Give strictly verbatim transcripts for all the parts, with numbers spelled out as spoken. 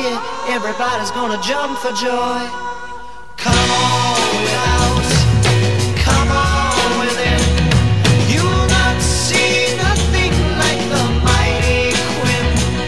here, everybody's gonna jump for joy. Come on without, come on within. You will not see nothing like the mighty Quinn.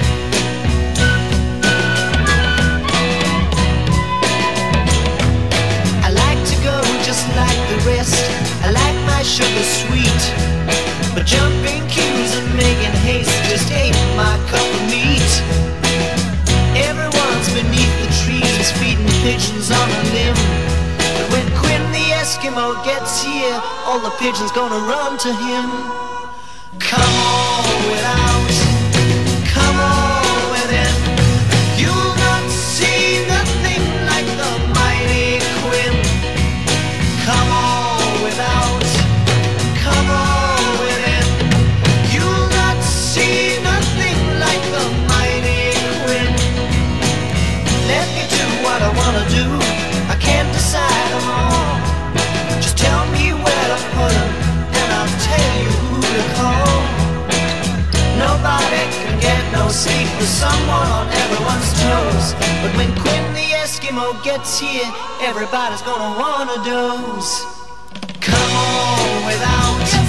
I like to go just like the rest. I like my sugar sweet, but jumping queues and making haste just ain't my cup of meat. Everyone's beneath the trees feeding pigeons on a limb, but when Quinn the Eskimo gets here, all the pigeons gonna run to him. Come on without, come on within. You'll not see nothing like the mighty Quinn. Come on without, come on within. You'll not see nothing like the mighty Quinn. Let me do what I wanna do, I can't decide them all. Just tell me where to put them, and I'll tell you who to call. Nobody can get no sleep with someone on everyone's toes, but when Quinn the Eskimo gets here, everybody's gonna wanna doze. Come on without